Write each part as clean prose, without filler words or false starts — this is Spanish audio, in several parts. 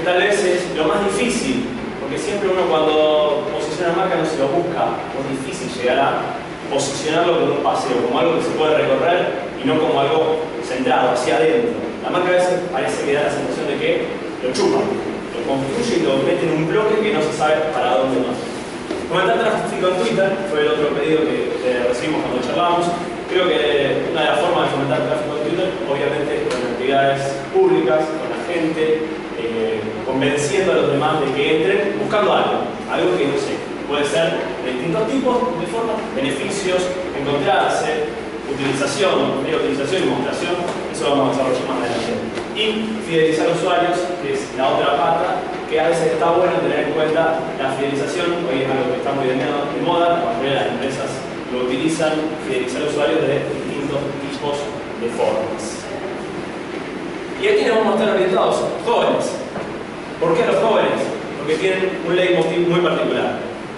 que tal vez es lo más difícil, porque siempre uno cuando posiciona marca no se lo busca, es difícil llegar a posicionarlo como un paseo, como algo que se puede recorrer y no como algo centrado, hacia adentro. La marca a veces parece que da la sensación de que lo chupan, lo construye y lo mete en un bloque que no se sabe para dónde va. Fomentar tráfico en Twitter fue el otro pedido que recibimos cuando charlábamos. Creo que una de las formas de fomentar tráfico en Twitter, obviamente con actividades públicas, con la gente, convenciendo a los demás de que entren buscando algo que no sé, puede ser de distintos tipos, de formas, beneficios, encontrarse, utilización, utilización y mostración, eso lo vamos a desarrollar más adelante. Y fidelizar usuarios, que es la otra pata, que a veces está bueno tener en cuenta la fidelización, hoy es algo que está muy de moda, la mayoría de las empresas lo utilizan, fidelizar usuarios de distintos tipos de formas. Y aquí nos vamos a estar orientados, jóvenes. ¿Por qué los jóvenes? Porque tienen un leitmotiv muy particular.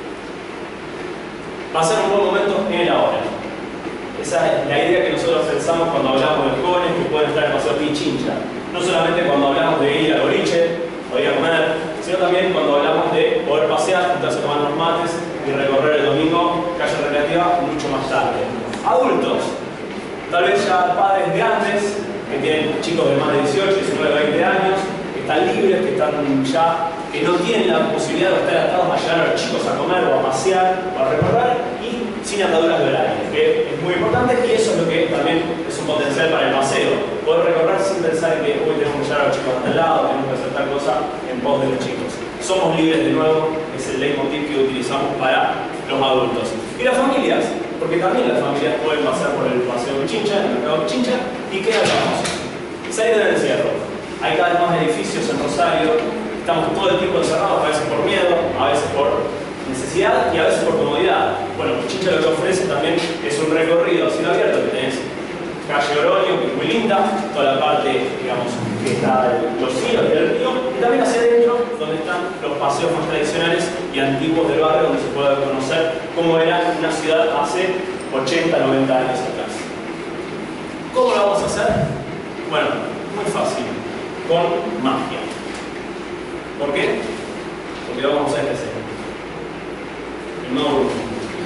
Pasar un buen momento en el ahora. Esa es la idea que nosotros pensamos cuando hablamos de jóvenes que pueden estar en paseo Pichincha. No solamente cuando hablamos de ir al boliche o ir a comer, sino también cuando hablamos de poder pasear, juntarse a tomar unos mates y recorrer el domingo calle recreativa mucho más tarde. Adultos, tal vez ya padres de antes, que tienen chicos de más de 18, 19, 20 años, que están libres, que están ya, que no tienen la posibilidad de estar atados a llevar a los chicos a comer o a pasear o a recorrer y sin ataduras de horario, que es muy importante y eso es lo que también es un potencial para el paseo. Poder recorrer sin pensar en que hoy tenemos que llevar a los chicos hasta el lado, tenemos que hacer tal cosa en pos de los chicos. Somos libres de nuevo, es el leitmotiv que utilizamos para los adultos. Y las familias, porque también las familias pueden pasar por el paseo Pichincha, el mercado Pichincha, y ¿qué hagamos? Salir del encierro. Hay cada vez más edificios en Rosario, estamos todo el tiempo encerrados, a veces por miedo, a veces por necesidad y a veces por comodidad. Bueno, Pichincha lo que ofrece también es un recorrido a cielo abierto que tenés calle Oroño, que es muy linda, toda la parte, digamos, que está los ríos del río, y también hacia adentro, donde están los paseos más tradicionales y antiguos del barrio, donde se puede conocer cómo era una ciudad hace 80, 90 años atrás. ¿Cómo lo vamos a hacer? Bueno, muy fácil, con magia. ¿Por qué? Porque vamos a hacer este el nuevo grupo.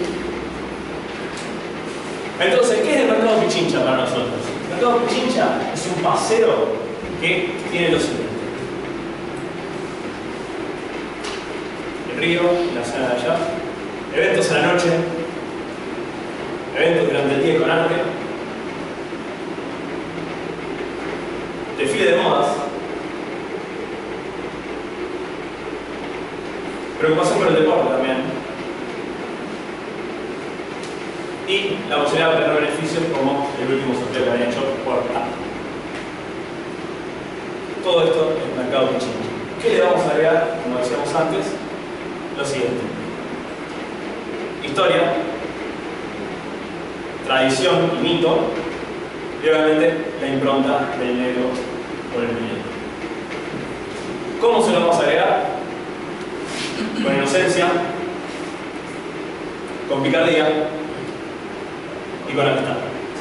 Entonces, ¿qué es el mercado Pichincha para nosotros? El mercado Pichincha es un paseo que tiene lo siguiente. El río, la zona de allá, eventos a la noche, eventos durante el día con arte, desfile de modas, preocupación por el deporte también, y la posibilidad de obtener beneficios como el último sorteo que habían hecho por app. Todo esto es mercado Pichincha. ¿Qué le vamos a agregar? Como decíamos antes, lo siguiente. Historia, tradición y mito, y obviamente la impronta del negro por el muñeco. ¿Cómo se lo vamos a agregar? Con inocencia, con picardía y con amistad.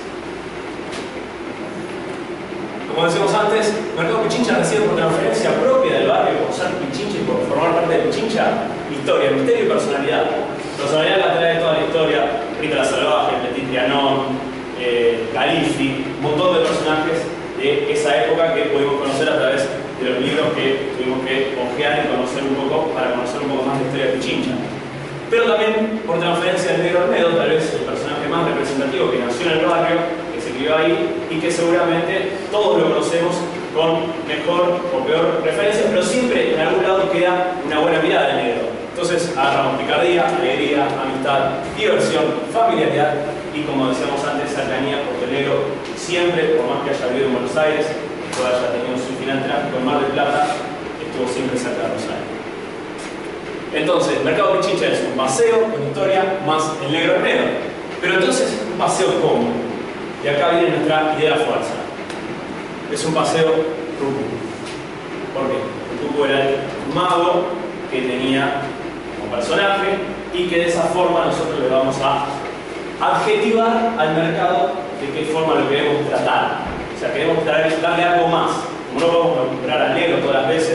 Como decíamos antes, Mercado Pichincha recibe por transferencia propia del barrio, por ser Pichincha y por formar parte de Pichincha, historia, misterio y personalidad. Personalidad la trae toda la historia, Rita la Salvaje, Petit Trianon, Galifi, un montón de personajes de esa época que pudimos conocer a través de los libros que tuvimos que hojear y conocer un poco para conocer un poco más de la historia de Pichincha. Pero también por transferencia del Negro Olmedo, tal vez el personaje más representativo que nació en el barrio, que se crió ahí y que seguramente todos lo conocemos con mejor o peor referencia, pero siempre en algún lado queda una buena mirada del negro. Entonces agarramos picardía, alegría, amistad, diversión, familiaridad y, como decíamos antes, cercanía, porque el negro siempre, por más que haya vivido en Buenos Aires, que haya tenido su final tráfico en Mar del Plata, estuvo siempre cerca de Rosario. Entonces, Mercado Pichincha es un paseo con historia más el negro Olmedo. Pero entonces, un paseo ¿cómo? Y acá viene nuestra idea fuerza. Es un paseo Tucu. ¿Por qué? El Tucu era el mago que tenía como personaje y que de esa forma nosotros le vamos a adjetivar al mercado de qué forma lo queremos tratar. O sea, queremos darle algo más. Como no podemos nombrar al negro todas las veces,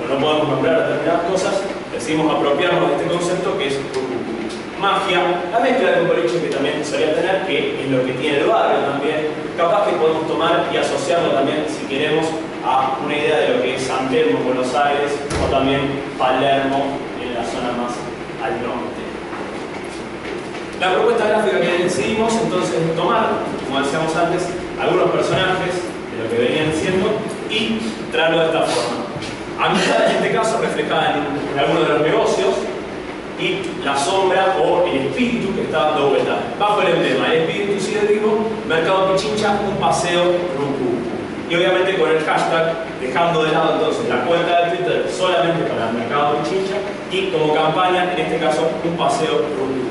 no podemos nombrar determinadas cosas, decidimos apropiarnos de este concepto que es magia, la mezcla de un boliche que también solía tener, que es lo que tiene el barrio también, capaz que podemos tomar y asociarlo también, si queremos, a una idea de lo que es San Telmo, Buenos Aires, o también Palermo, en la zona más al norte. La propuesta gráfica que decidimos entonces es tomar, como decíamos antes, algunos personajes de lo que venían siendo y traerlo de esta forma. Amistad en este caso reflejada en algunos de los negocios y la sombra o el espíritu que está dando vuelta. Bajo el emblema, el espíritu sigue vivo, Mercado Pichincha, un paseo Rucu. Y obviamente con el hashtag, dejando de lado entonces la cuenta de Twitter solamente para el Mercado Pichincha y como campaña, en este caso, un paseo Rucu.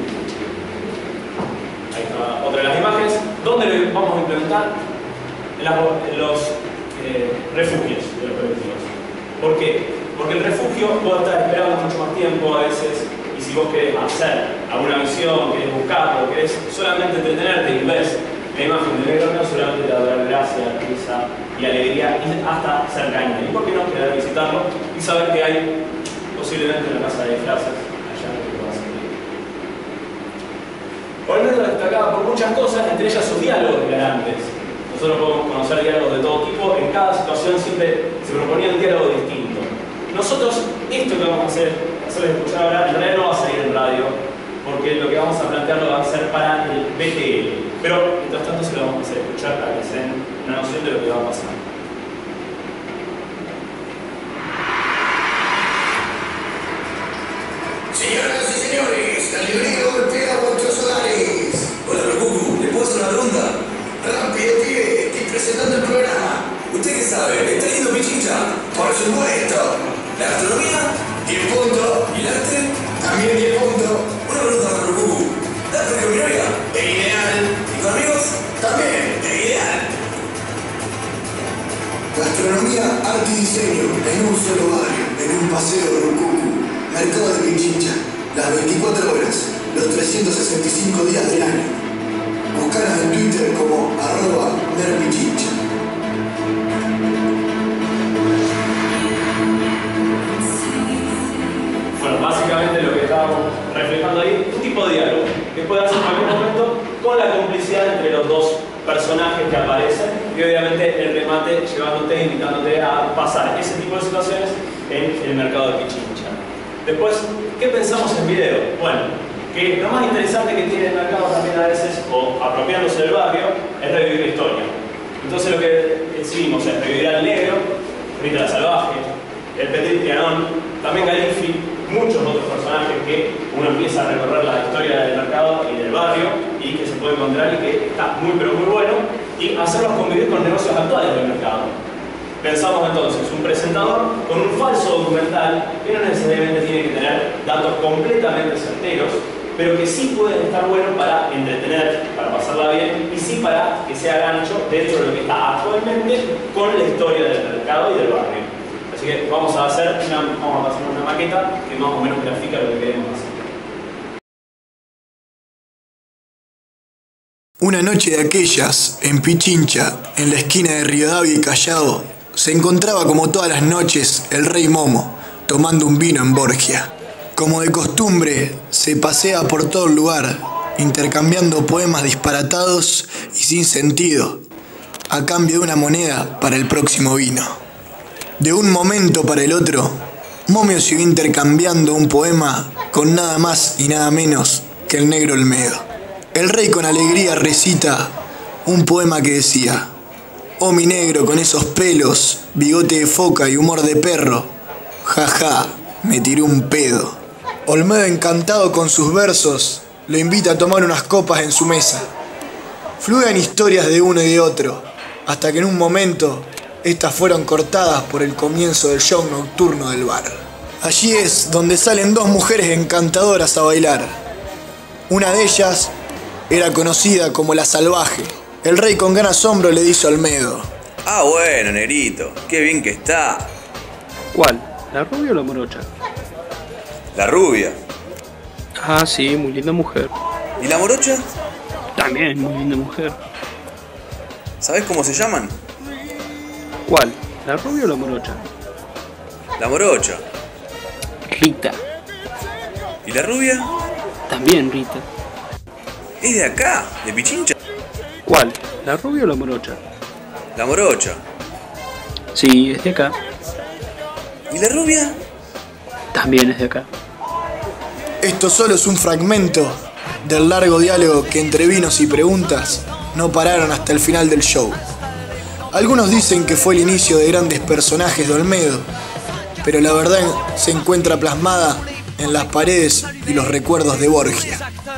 Ahí está otra de las imágenes. ¿Dónde lo vamos a implementar? En los refugios de los colectivos. ¿Por qué? Porque el refugio puede estar esperando mucho más tiempo a veces, y si vos querés hacer alguna misión, querés buscarlo, querés solamente entretenerte y ves la imagen del negro, no solamente te va a dar gracia, risa y alegría, y hasta cercanía. ¿Y por qué no querer visitarlo y saber que hay posiblemente una casa de disfraces allá que lo vas a ver? Por el medio destacada por muchas cosas, entre ellas sus diálogos hilarantes. Nosotros podemos conocer diálogos de todo tipo, en cada situación siempre se proponía un diálogo distinto. Nosotros, esto que vamos a hacerles escuchar ahora, en realidad no va a salir en radio, porque lo que vamos a plantearlo va a ser para el BTL. Pero, mientras tanto, se lo vamos a hacer escuchar para que se den una noción de lo que va a pasar. Señoras y señores, la librería golpea vuestros hogares. Hola, Rucu, ¿le puedo hacer una pregunta? Rápido, pibe, estoy presentando el programa. ¿Usted qué sabe? ¿Está yendo Pichincha? Por supuesto. ¿La gastronomía? 10 puntos. ¿Y el arte? También 10 puntos. Una pregunta para Rucu. ¿Estás con mi novia? Es ideal. ¿Y con amigos? También. Es ideal. Gastronomía, arte y diseño en un solo barrio, en un paseo Rucu. Mercado de Pichincha, las 24 horas, los 365 días del año. Buscanos en Twitter como @merpichincha. Bueno, básicamente lo que estábamos reflejando ahí, un tipo de diálogo que puede hacer en cualquier momento con la complicidad entre los dos personajes que aparecen y obviamente el remate llevándote, invitándote a pasar ese tipo de situaciones en el mercado de Pichincha. Después, ¿qué pensamos en video? Bueno, que lo más interesante que tiene el mercado también a veces, o apropiándose del barrio, es revivir la historia. Entonces lo que decidimos es revivir al negro, Rita la Salvaje, el Petit Trianon, también Galifi, muchos otros personajes que uno empieza a recorrer la historia del mercado y del barrio y que se puede encontrar y que está muy pero muy bueno, y hacerlos convivir con negocios actuales del mercado. Pensamos entonces un presentador con un falso documental que no necesariamente tiene que tener datos completamente certeros, pero que sí pueden estar buenos para entretener, para pasarla bien y sí para que sea gancho dentro de lo que está actualmente con la historia del mercado y del barrio. Así que vamos a pasar una maqueta que más o menos grafica lo que queremos hacer. Una noche de aquellas, en Pichincha, en la esquina de Rivadavia y Callao, se encontraba como todas las noches el Rey Momo, tomando un vino en Borgia. Como de costumbre, se pasea por todo el lugar, intercambiando poemas disparatados y sin sentido, a cambio de una moneda para el próximo vino. De un momento para el otro, Momio siguió intercambiando un poema con nada más y nada menos que el negro Olmedo. El rey con alegría recita un poema que decía: oh mi negro con esos pelos, bigote de foca y humor de perro, jaja, me tiró un pedo. Olmedo, encantado con sus versos, lo invita a tomar unas copas en su mesa. Fluyen historias de uno y de otro, hasta que en un momento estas fueron cortadas por el comienzo del show nocturno del bar. Allí es donde salen dos mujeres encantadoras a bailar. Una de ellas era conocida como la Salvaje. El rey con gran asombro le dice a Olmedo: ah, bueno, negrito, qué bien que está. ¿Cuál? ¿La rubia o la morocha? La rubia. Ah, sí, muy linda mujer. ¿Y la morocha? También muy linda mujer. ¿Sabés cómo se llaman? ¿Cuál? ¿La rubia o la morocha? La morocha. Rita. ¿Y la rubia? También Rita. ¿Es de acá? ¿De Pichincha? ¿Cuál? ¿La rubia o la morocha? La morocha. Sí, es de acá. ¿Y la rubia? También es de acá. Esto solo es un fragmento del largo diálogo que entre vinos y preguntas no pararon hasta el final del show. Algunos dicen que fue el inicio de grandes personajes de Olmedo, pero la verdad se encuentra plasmada en las paredes y los recuerdos de Borgia.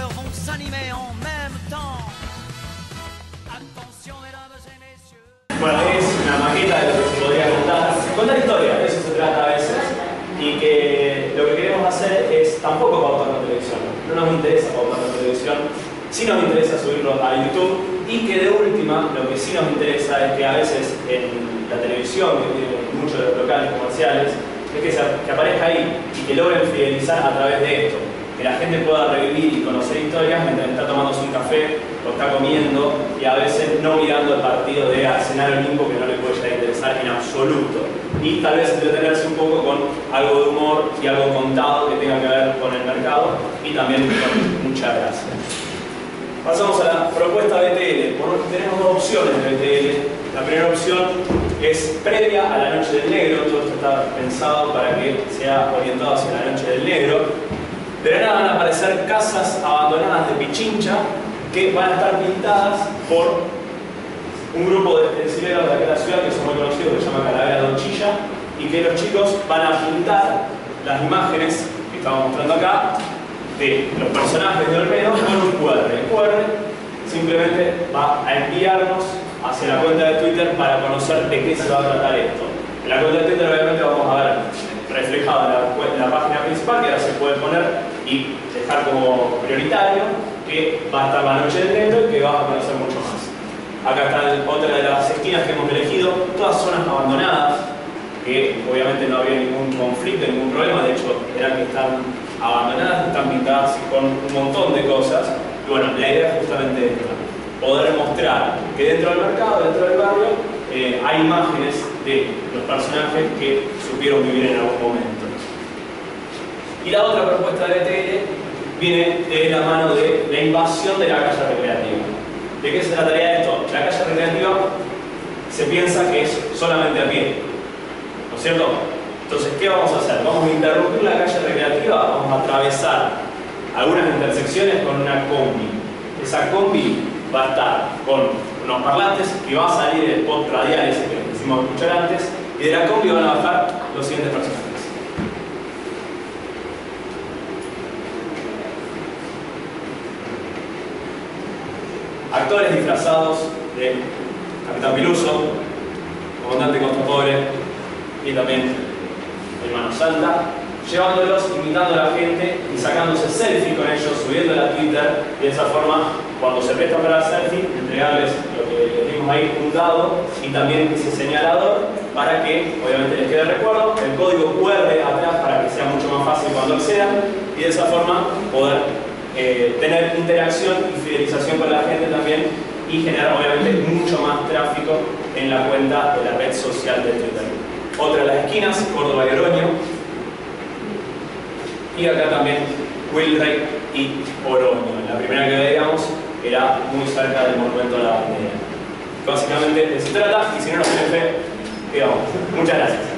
Bueno, es una maqueta de lo que se podría contar. Contar historias, de eso se trata a veces. Y que lo que queremos hacer es tampoco pautar la televisión. No nos interesa pautar la televisión, sí nos interesa subirlo a YouTube. Y que de última, lo que sí nos interesa es que a veces en la televisión, que tiene muchos de los locales comerciales, es que aparezca ahí y que logren fidelizar a través de esto. Que la gente pueda revivir y conocer historias mientras está tomándose un café o está comiendo y a veces no mirando el partido de Arsenal Olimpo, que no le puede llegar a interesar en absoluto. Y tal vez entretenerse un poco con algo de humor y algo contado que tenga que ver con el mercado y también con mucha gracia. Pasamos a la propuesta BTL. Tenemos dos opciones de BTL. La primera opción es previa a la Noche del Negro. Todo esto está pensado para que sea orientado hacia la Noche del Negro. De la nada van a aparecer casas abandonadas de Pichincha que van a estar pintadas por un grupo de estencileros de aquí de la ciudad que son muy conocidos, que se llama Calavera Donchilla, y que los chicos van a pintar las imágenes que estamos mostrando acá de los personajes de Olmedo con un QR. El QR simplemente va a enviarnos hacia la cuenta de Twitter para conocer de qué se va a tratar esto. En la cuenta de Twitter obviamente vamos a ver reflejado en la página principal, que ahora se puede poner y dejar como prioritario que va a estar la Noche del Negro y que va a conocer mucho más. Acá está otra de las esquinas que hemos elegido, todas zonas abandonadas, que obviamente no había ningún conflicto, ningún problema, de hecho eran que están abandonadas, están pintadas con un montón de cosas. Y bueno, la idea es justamente esta, poder mostrar que dentro del mercado, dentro del barrio, hay imágenes de los personajes que supieron vivir en algún momento. Y la otra propuesta de BTL viene de la mano de la invasión de la calle recreativa. ¿De qué se trataría esto? La calle recreativa se piensa que es solamente a pie, ¿no es cierto? Entonces, ¿qué vamos a hacer? Vamos a interrumpir la calle recreativa, vamos a atravesar algunas intersecciones con una combi. Esa combi va a estar con unos parlantes y va a salir el spot radial ese que quisimos escuchar antes, y de la combi van a bajar los siguientes personajes. Actores disfrazados de Capitán Piluso, Comandante Costa Pobre y también Hermano Santa, llevándolos, invitando a la gente y sacándose selfie con ellos, subiéndola a Twitter, y de esa forma, cuando se prestan para el selfie, entregarles lo que les dimos ahí, un dado y también ese señalador para que obviamente les quede recuerdo, el código QR atrás para que sea mucho más fácil cuando accedan, y de esa forma poder tener interacción y fidelización con la gente también, y generar obviamente mucho más tráfico en la cuenta de la red social de Twitter. Otra de las esquinas, Córdoba y Oroño, y acá también Wilrey y Oroño. La primera que veíamos era muy cerca del monumento a la bandera. Básicamente de eso se trata, y si no nos tienen fe, digamos. Muchas gracias.